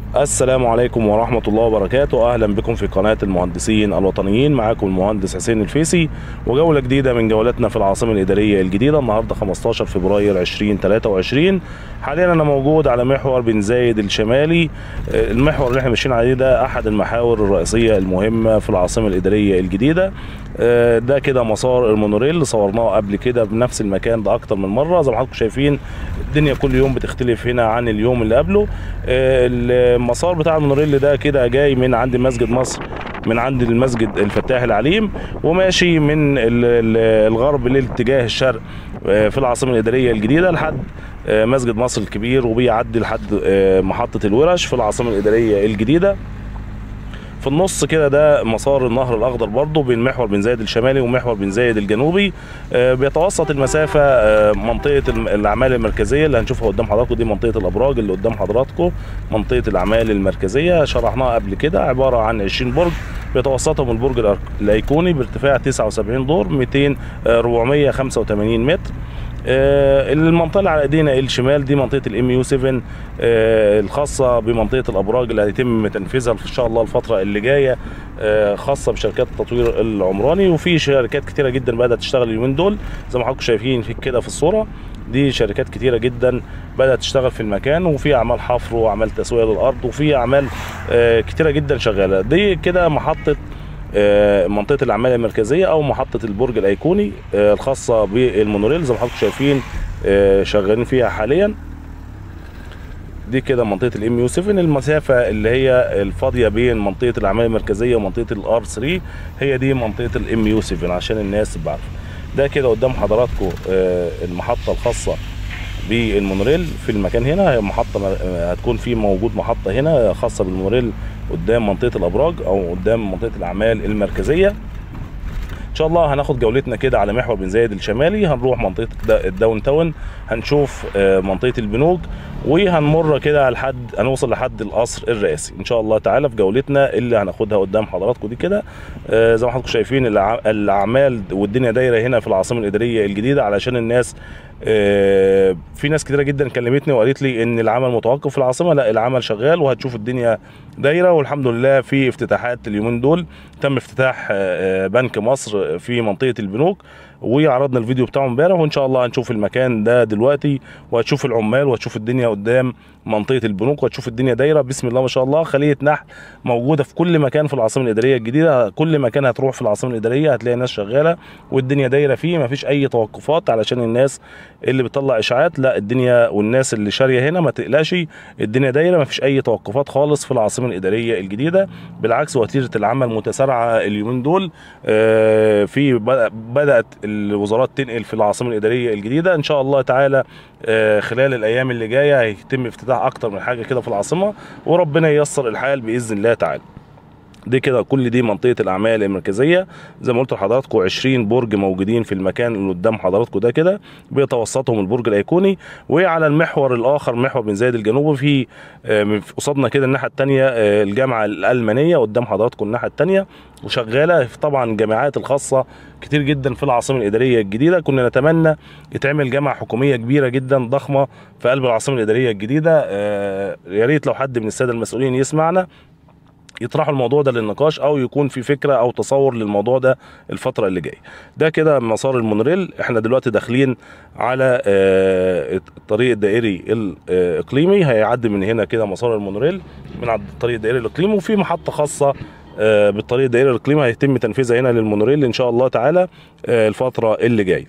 السلام عليكم ورحمة الله وبركاته. أهلا بكم في قناة المهندسين الوطنيين. معاكم المهندس حسين الفيسي وجولة جديدة من جولاتنا في العاصمة الإدارية الجديدة. النهاردة 15 فبراير 2023. حاليا أنا موجود على محور بن زايد الشمالي. المحور اللي احنا ماشيين عليه ده أحد المحاور الرئيسية المهمة في العاصمة الإدارية الجديدة. ده كده مسار المونوريل اللي صورناه قبل كده بنفس المكان ده أكتر من مرة. زي ما حضراتكم شايفين الدنيا كل يوم بتختلف هنا عن اليوم اللي قبله. المسار بتاع المونوريل ده كده جاي من عند مسجد مصر، من عند المسجد الفتاح العليم، وماشي من الغرب لاتجاه الشرق في العاصمة الإدارية الجديدة لحد مسجد مصر الكبير، وبيعدي لحد محطة الورش في العاصمة الإدارية الجديدة. في النص كده ده مسار النهر الاخضر برضه بين محور بن زايد الشمالي ومحور بن زايد الجنوبي. بيتوسط المسافه منطقه الاعمال المركزيه اللي هنشوفها قدام حضراتكم. دي منطقه الابراج اللي قدام حضراتكم، منطقه الاعمال المركزيه شرحناها قبل كده. عباره عن 20 برج بيتوسطهم البرج الايقوني بارتفاع 79 دور 485 متر. المنطقه اللي على ايدينا الشمال دي منطقه الام يو 7 الخاصه بمنطقه الابراج اللي هيتم تنفيذها ان شاء الله الفتره اللي جايه، خاصه بشركات التطوير العمراني. وفي شركات كتيره جدا بدات تشتغل اليومين دول زي ما حضراتكم شايفين في كده في الصوره. دي شركات كتيره جدا بدات تشتغل في المكان، وفي اعمال حفر واعمال تسويه للارض وفي اعمال كتيره جدا شغاله. دي كده محطه منطقه الاعمال المركزيه او محطه البرج الايقوني الخاصه بالمونوريل زي ما حضراتكم شايفين شغالين فيها حاليا. دي كده منطقه الام يو 7. المسافه اللي هي الفاضيه بين منطقه الاعمال المركزيه ومنطقه الار 3 هي دي منطقه الام يو 7 عشان الناس تبقى عارفه. ده كده قدام حضراتكم المحطه الخاصه بالمونوريل في المكان هنا. هي محطه هتكون في موجود محطه هنا خاصه بالمونوريل قدام منطقه الابراج او قدام منطقه الاعمال المركزيه. ان شاء الله هناخد جولتنا كده على محور بن زايد الشمالي، هنروح منطقه الداون تاون، هنشوف منطقه البنوك، وهنمر كده هنوصل لحد القصر الرئاسي ان شاء الله تعالى في جولتنا اللي هناخدها قدام حضراتكم. دي كده زي ما حضراتكم شايفين الاعمال والدنيا دايره هنا في العاصمه الاداريه الجديده علشان الناس. في ناس كتيره جدا كلمتني وقالت لي ان العمل متوقف في العاصمه. لا، العمل شغال وهتشوف الدنيا دايره، والحمد لله في افتتاحات اليومين دول. تم افتتاح بنك مصر في منطقه البنوك وعرضنا الفيديو بتاعه امبارح، وان شاء الله هنشوف المكان ده دلوقتي وهتشوف العمال وهتشوف الدنيا قدام منطقه البنوك وهتشوف الدنيا دايره. بسم الله ما شاء الله. خليه نحل موجوده في كل مكان في العاصمه الاداريه الجديده. كل مكان هتروح في العاصمه الاداريه هتلاقي ناس شغاله والدنيا دايره فيه، مفيش اي توقفات علشان الناس اللي بتطلع اشاعات. لا، الدنيا والناس اللي شاريه هنا ما تقلقش، الدنيا دايره مفيش اي توقفات خالص في العاصمه الاداريه الجديده. بالعكس وتيره العمل متسارعه اليومين دول. بدات الوزارات تنقل في العاصمه الاداريه الجديده. ان شاء الله تعالى خلال الايام اللي جايه هيتم افتتاح اكتر من حاجه كده في العاصمه، وربنا ييسر الحال باذن الله تعالى. دي كده كل دي منطقه الاعمال المركزيه زي ما قلت لحضراتكم. 20 برج موجودين في المكان اللي قدام حضراتكم ده كده، بيتوسطهم البرج الايقوني. وعلى المحور الاخر محور بن زايد الجنوبي في قصادنا كده الناحيه الثانيه الجامعه الالمانيه قدام حضراتكم الناحيه الثانيه وشغاله. طبعا الجامعات الخاصه كتير جدا في العاصمه الاداريه الجديده. كنا نتمنى يتعمل جامعه حكوميه كبيره جدا ضخمه في قلب العاصمه الاداريه الجديده. يا ريت لو حد من الساده المسؤولين يسمعنا يطرحوا الموضوع ده للنقاش او يكون في فكره او تصور للموضوع ده الفتره اللي جايه. ده كده مسار المونوريل. احنا دلوقتي داخلين على الطريق الدائري الاقليمي. هيعدي من هنا كده مسار المونوريل من على الطريق الدائري الاقليمي، وفي محطه خاصه بالطريق الدائري الاقليمي هيتم تنفيذها هنا للمونوريل ان شاء الله تعالى الفتره اللي جايه.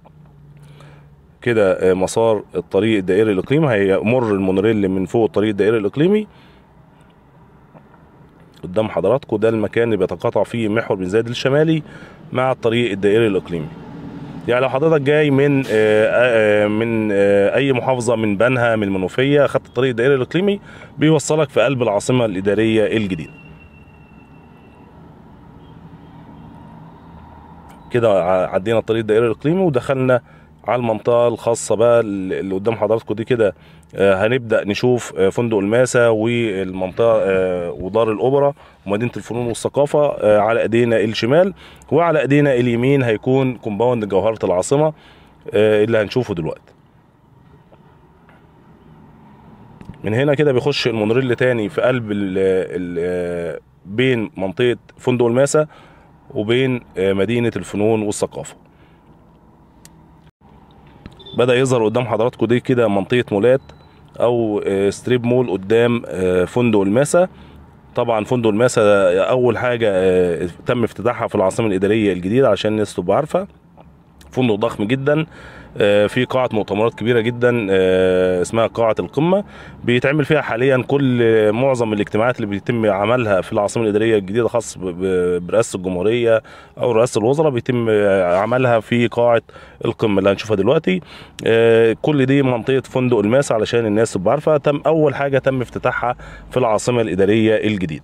كده مسار الطريق الدائري الاقليمي هيمر المونوريل من فوق الطريق الدائري الاقليمي قدام حضراتكم. ده المكان اللي بيتقاطع فيه محور بن زايد الشمالي مع الطريق الدائري الاقليمي. يعني لو حضرتك جاي من اي محافظه، من بنها، من المنوفيه، خدت الطريق الدائري الاقليمي بيوصلك في قلب العاصمه الاداريه الجديده. كده عدينا الطريق الدائري الاقليمي ودخلنا على المنطقه الخاصه بقى اللي قدام حضراتكم دي كده. هنبدا نشوف فندق الماسا والمنطقه ودار الاوبرا ومدينه الفنون والثقافه على ايدينا الشمال، وعلى ايدينا اليمين هيكون كومباوند جوهره العاصمه اللي هنشوفه دلوقتي. من هنا كده بيخش المونوريل تاني في قلب بين منطقة فندق الماسة وبين مدينة الفنون والثقافة. بدأ يظهر قدام حضراتكم دي كده منطقة مولات او ستريب مول قدام فندق الماسة. طبعا فندق الماسة اول حاجة تم افتتاحها في العاصمة الإدارية الجديدة عشان الناس تبقى عارفة. فندق ضخم جدا، في قاعة مؤتمرات كبيرة جدا اسمها قاعة القمة، بيتعمل فيها حاليا معظم الاجتماعات اللي بيتم عملها في العاصمة الإدارية الجديدة خاص برئاسة الجمهورية أو رئاسة الوزراء، بيتم عملها في قاعة القمة اللي هنشوفها دلوقتي. كل دي منطقة فندق الماسة علشان الناس تبقى عارفة. أول حاجة تم افتتاحها في العاصمة الإدارية الجديدة.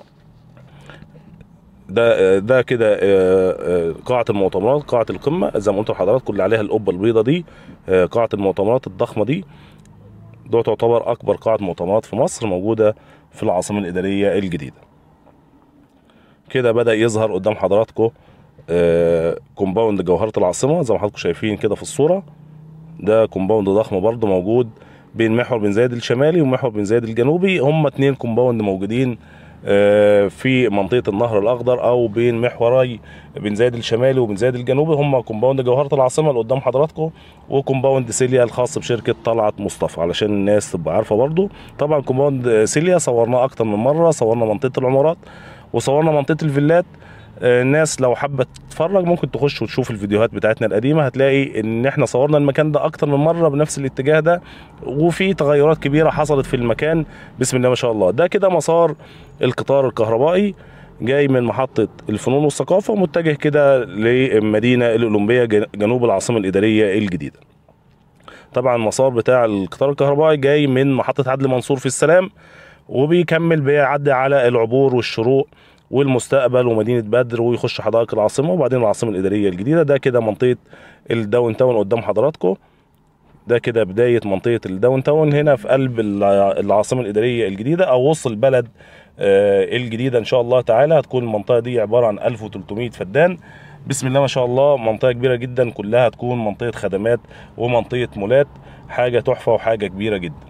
ده كده قاعة المؤتمرات، قاعة القمة زي ما قلت لحضراتكم اللي عليها القبة البيضاء دي، قاعة المؤتمرات الضخمة دي. ده تعتبر أكبر قاعة مؤتمرات في مصر موجودة في العاصمة الإدارية الجديدة. كده بدأ يظهر قدام حضراتكم كومباوند جوهرة العاصمة زي ما حضراتكم شايفين كده في الصورة. ده كومباوند ضخم برضه موجود بين محور بن زايد الشمالي ومحور بن زايد الجنوبي. هما 2 كومباوند موجودين في منطقة النهر الأخضر أو بين محوري بن زايد الشمالي وبن زايد الجنوبي. هم كومباوند جوهرة العاصمة اللي قدام حضراتكم، وكومباوند سيليا الخاص بشركة طلعت مصطفى علشان الناس تبقى عارفة برضو. طبعا كومباوند سيليا صورناه أكتر من مرة، صورنا منطقة العمارات وصورنا منطقة الفيلات. الناس لو حابة تتفرج ممكن تخش وتشوف الفيديوهات بتاعتنا القديمة، هتلاقي ان احنا صورنا المكان ده اكتر من مرة بنفس الاتجاه ده، وفي تغيرات كبيرة حصلت في المكان بسم الله ما شاء الله. ده كده مسار القطار الكهربائي جاي من محطة الفنون والثقافة ومتجه كده للمدينة الأولمبية جنوب العاصمة الإدارية الجديدة. طبعا المسار بتاع القطار الكهربائي جاي من محطة عدلي منصور في السلام، وبيكمل بيعدي على العبور والشروق والمستقبل ومدينة بدر ويخش حدائق العاصمة وبعدين العاصمة الإدارية الجديدة. ده كده منطقة الداون تاون قدام حضراتكم. ده كده بداية منطقة الداون تاون هنا في قلب العاصمة الإدارية الجديدة أو وسط البلد الجديدة إن شاء الله تعالى. هتكون المنطقة دي عبارة عن 1300 فدان بسم الله ما شاء الله. منطقة كبيرة جدا كلها هتكون منطقة خدمات ومنطقة مولات، حاجة تحفة وحاجة كبيرة جدا.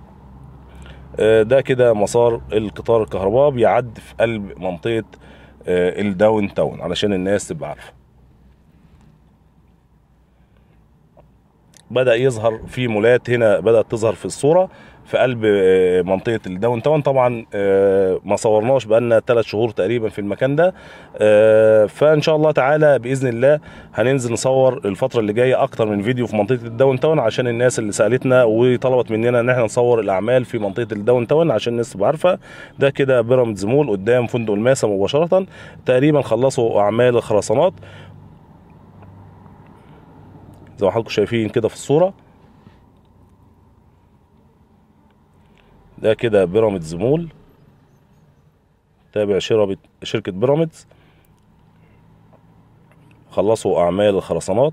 ده كده مسار القطار الكهربائي بيعدي في قلب منطقة الداون تاون علشان الناس تبقى عارفة. بدأ يظهر في مولات هنا، بدأت تظهر في الصورة في قلب منطقة الداون تاون. طبعا ما صورناش بقالنا 3 شهور تقريبا في المكان ده، فإن شاء الله تعالى بإذن الله هننزل نصور الفترة اللي جاية أكتر من فيديو في منطقة الداون تاون عشان الناس اللي سألتنا وطلبت مننا إن احنا نصور الأعمال في منطقة الداون تاون عشان الناس تبقى عارفة. ده كده بيراميدز مول قدام فندق الماسة مباشرة، تقريبا خلصوا أعمال الخرسانات زي ما حضراتكم شايفين كده في الصورة. ده كده بيراميدز مول تابع شركة بيراميدز، خلصوا أعمال الخرسانات.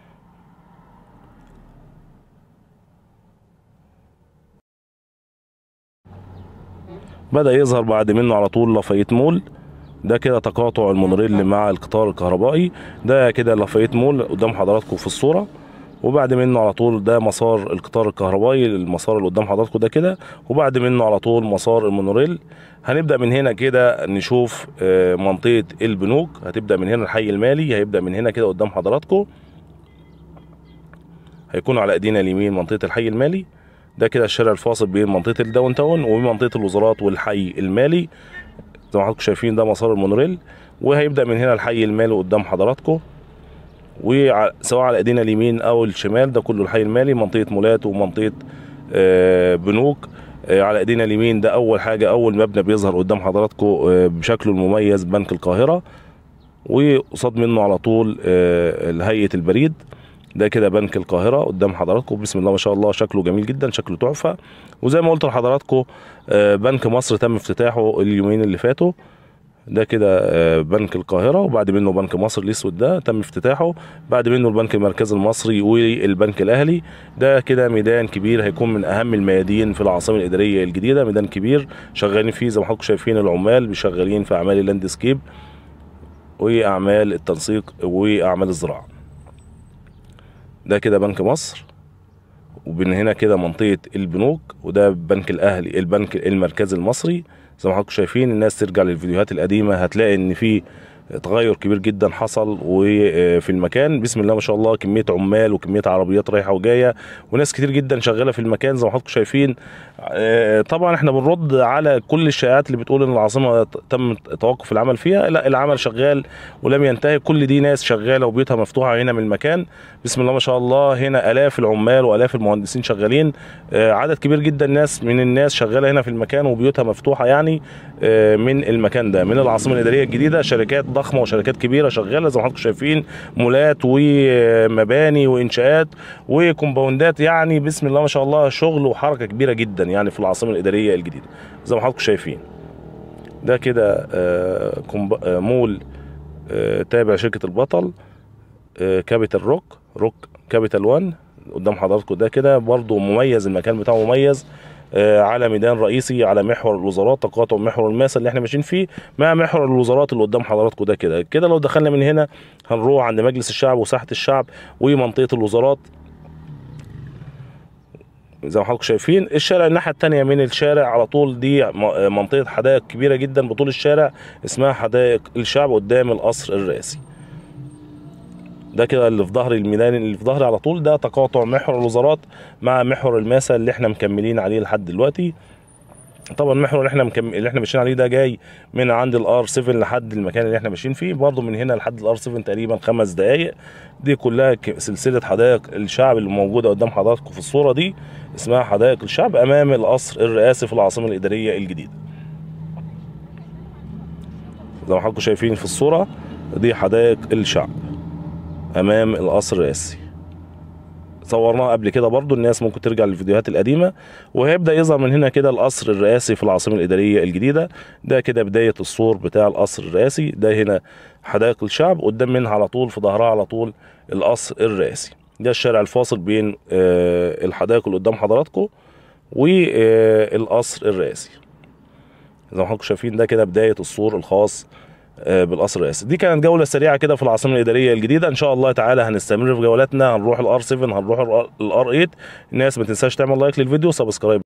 بدأ يظهر بعد منه على طول لافايت مول. ده كده تقاطع المونوريل مع القطار الكهربائي. ده كده لافايت مول قدام حضراتكم في الصورة، وبعد منه على طول ده مسار القطار الكهربائي، المسار اللي قدام حضراتكم ده كده، وبعد منه على طول مسار المونوريل. هنبدأ من هنا كده نشوف منطقة البنوك. هتبدأ من هنا الحي المالي، هيبدأ من هنا كده قدام حضراتكم، هيكون على ايدينا اليمين منطقة الحي المالي. ده كده الشارع الفاصل بين منطقة الداون تاون ومنطقة الوزارات والحي المالي زي ما حضراتكم شايفين. ده مسار المونوريل، وهيبدأ من هنا الحي المالي قدام حضراتكم، وسواء على ايدينا اليمين او الشمال ده كله الحي المالي، منطقة مولات ومنطقة بنوك. على ايدينا اليمين ده اول حاجة، اول مبنى بيظهر قدام حضراتكم بشكله المميز بنك القاهرة، وقصاد منه على طول هيئة البريد. ده كده بنك القاهرة قدام حضراتكم بسم الله ما شاء الله، شكله جميل جدا، شكله تحفة. وزي ما قلت لحضراتكم بنك مصر تم افتتاحه اليومين اللي فاتوا. ده كده بنك القاهرة، وبعد منه بنك مصر الاسود ده تم افتتاحه، بعد منه البنك المركزي المصري والبنك الاهلي. ده كده ميدان كبير هيكون من اهم الميادين في العاصمة الادارية الجديدة، ميدان كبير شغالين فيه زي ما حضراتكم شايفين العمال شغالين في اعمال اللاندسكيب واعمال التنسيق واعمال الزراعة. ده كده بنك مصر، ومن هنا كده منطقة البنوك، وده بنك الأهلي البنك المركزي المصري. زي ما حضراتكم شايفين، الناس ترجع للفيديوهات القديمة هتلاقي إن في تغير كبير جدا حصل وفي المكان. بسم الله ما شاء الله، كمية عمال وكمية عربيات رايحة وجاية وناس كتير جدا شغالة في المكان زي ما حضراتكم شايفين. طبعا احنا بنرد على كل الشائعات اللي بتقول ان العاصمة تم توقف العمل فيها. لا، العمل شغال ولم ينتهي، كل دي ناس شغالة وبيوتها مفتوحة هنا من المكان. بسم الله ما شاء الله، هنا آلاف العمال وآلاف المهندسين شغالين، عدد كبير جدا ناس من الناس شغالة هنا في المكان وبيوتها مفتوحة يعني من المكان ده، من العاصمة الإدارية الجديدة. شركات ضخمة وشركات كبيرة شغالة زي ما حضراتكم شايفين، مولات ومباني وإنشاءات وكومباوندات، يعني بسم الله ما شاء الله شغل وحركة كبيرة جدا يعني في العاصمة الإدارية الجديدة زي ما حضراتكم شايفين. ده كده مول تابع شركة البطل، كابيتال روك كابيتال 1 قدام حضراتكم. ده كده برضو مميز، المكان بتاعه مميز، على ميدان رئيسي، على محور الوزارات، تقاطع محور الماسة اللي احنا ماشيين فيه مع محور الوزارات اللي قدام حضراتكم. ده كده لو دخلنا من هنا هنروح عند مجلس الشعب وساحة الشعب ومنطقة الوزارات زي ما حضراتكم شايفين. الشارع الناحية التانية من الشارع على طول دي منطقة حدائق كبيرة جدا بطول الشارع، اسمها حدائق الشعب قدام القصر الرئاسي. ده كده اللي في ظهر الميدان اللي في ظهري على طول، ده تقاطع محور الوزارات مع محور الماسة اللي احنا مكملين عليه لحد دلوقتي. طبعا المحور اللي احنا ماشيين عليه ده جاي من عند الار 7 لحد المكان اللي احنا ماشيين فيه، برضو من هنا لحد الار 7 تقريبا 5 دقايق. دي كلها سلسله حدائق الشعب اللي موجوده قدام حضراتكم في الصوره دي، اسمها حدائق الشعب امام القصر الرئاسي في العاصمه الاداريه الجديده. زي ما حضراتكم شايفين في الصوره دي حدائق الشعب امام القصر الرئاسي، صورناها قبل كده برضو، الناس ممكن ترجع للفيديوهات القديمة. وهيبدأ يظهر من هنا كده القصر الرئاسي في العاصمة الإدارية الجديدة. ده كده بداية السور بتاع القصر الرئاسي. ده هنا حدائق الشعب، قدام منها على طول في ظهرها على طول القصر الرئاسي. ده الشارع الفاصل بين الحدائق اللي قدام حضراتكم والقصر الرئاسي زي ما حضراتكم شايفين. ده كده بداية السور الخاص بالقصر الرئاسي. دي كانت جوله سريعه كده في العاصمه الاداريه الجديده. ان شاء الله تعالى هنستمر في جولاتنا، هنروح الار 7 هنروح الار 8. الناس ما تنساش تعمل لايك للفيديو، سبسكرايب